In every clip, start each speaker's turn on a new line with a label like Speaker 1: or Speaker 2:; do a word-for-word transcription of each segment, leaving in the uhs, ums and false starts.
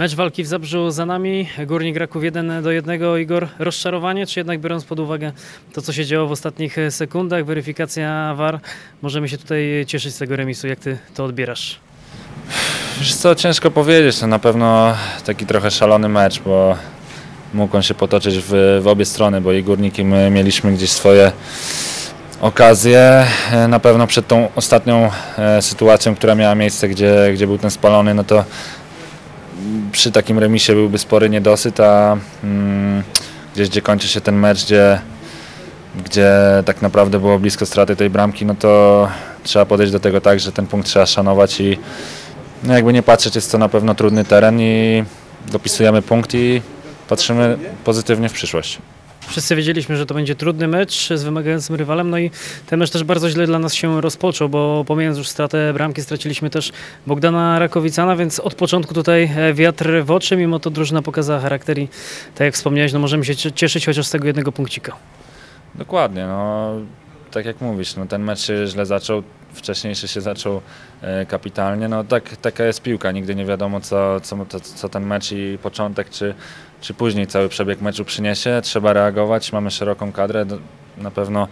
Speaker 1: Mecz walki w Zabrzu za nami, Górnik Raków jeden do jednego. Igor, rozczarowanie, czy jednak biorąc pod uwagę to, co się działo w ostatnich sekundach, weryfikacja V A R, możemy się tutaj cieszyć z tego remisu? Jak ty to odbierasz?
Speaker 2: Wiesz co, ciężko powiedzieć, to na pewno taki trochę szalony mecz, bo mógł on się potoczyć w, w obie strony, bo i Górnik, i my mieliśmy gdzieś swoje okazje. Na pewno przed tą ostatnią sytuacją, która miała miejsce, gdzie, gdzie był ten spalony, no to przy takim remisie byłby spory niedosyt, a mm, gdzieś gdzie kończy się ten mecz, gdzie, gdzie tak naprawdę było blisko straty tej bramki, no to trzeba podejść do tego tak, że ten punkt trzeba szanować i no jakby nie patrzeć, jest to na pewno trudny teren i dopisujemy punkt i patrzymy pozytywnie w przyszłość.
Speaker 1: Wszyscy wiedzieliśmy, że to będzie trudny mecz z wymagającym rywalem, no i ten mecz też bardzo źle dla nas się rozpoczął, bo pomijając już stratę bramki, straciliśmy też Bogdana Rakowicana, więc od początku tutaj wiatr w oczy, mimo to drużyna pokazała charakter i tak jak wspomniałeś, no możemy się cieszyć chociaż z tego jednego punkcika. Dokładnie,
Speaker 2: no tak jak mówisz, no ten mecz się źle zaczął, wcześniejszy się zaczął e, kapitalnie, no tak, taka jest piłka, nigdy nie wiadomo co, co, co ten mecz i początek, czy, czy później cały przebieg meczu przyniesie, trzeba reagować, mamy szeroką kadrę, na pewno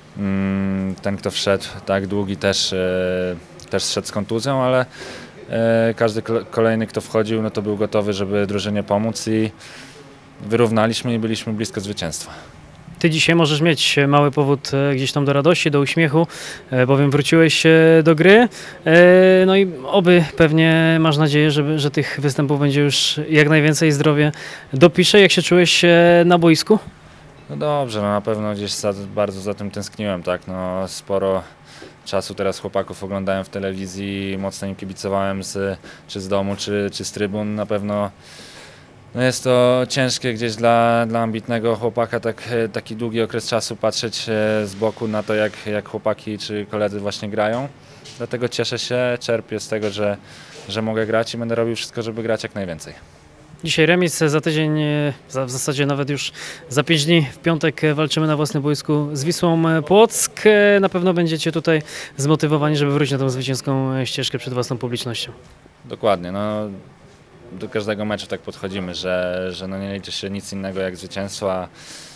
Speaker 2: mm, ten kto wszedł tak długi też, e, też wszedł z kontuzją, ale e, każdy kolejny kto wchodził, no to był gotowy, żeby drużynie pomóc i wyrównaliśmy i byliśmy blisko zwycięstwa.
Speaker 1: Ty dzisiaj możesz mieć mały powód gdzieś tam do radości, do uśmiechu, bowiem wróciłeś do gry. No i oby pewnie masz nadzieję, że, że tych występów będzie już jak najwięcej, zdrowie dopisze. Jak się czułeś na boisku?
Speaker 2: No dobrze, no na pewno gdzieś za, bardzo za tym tęskniłem, tak, no sporo czasu teraz chłopaków oglądałem w telewizji, mocno im kibicowałem z, czy z domu, czy, czy z trybun, na pewno. No jest to ciężkie gdzieś dla, dla ambitnego chłopaka tak, taki długi okres czasu patrzeć z boku na to, jak, jak chłopaki czy koledzy właśnie grają. Dlatego cieszę się, czerpię z tego, że, że mogę grać i będę robił wszystko, żeby grać jak najwięcej.
Speaker 1: Dzisiaj remis, za tydzień, w zasadzie nawet już za pięć dni, w piątek walczymy na własnym boisku z Wisłą Płock. Na pewno będziecie tutaj zmotywowani, żeby wrócić na tą zwycięską ścieżkę przed własną publicznością.
Speaker 2: Dokładnie. No. Do każdego meczu tak podchodzimy, że, że no nie liczy się nic innego jak zwycięstwo, a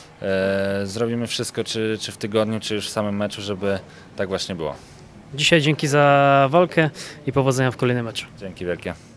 Speaker 2: e, zrobimy wszystko, czy, czy w tygodniu, czy już w samym meczu, żeby tak właśnie było.
Speaker 1: Dzisiaj dzięki za walkę i powodzenia w kolejnym meczu.
Speaker 2: Dzięki wielkie.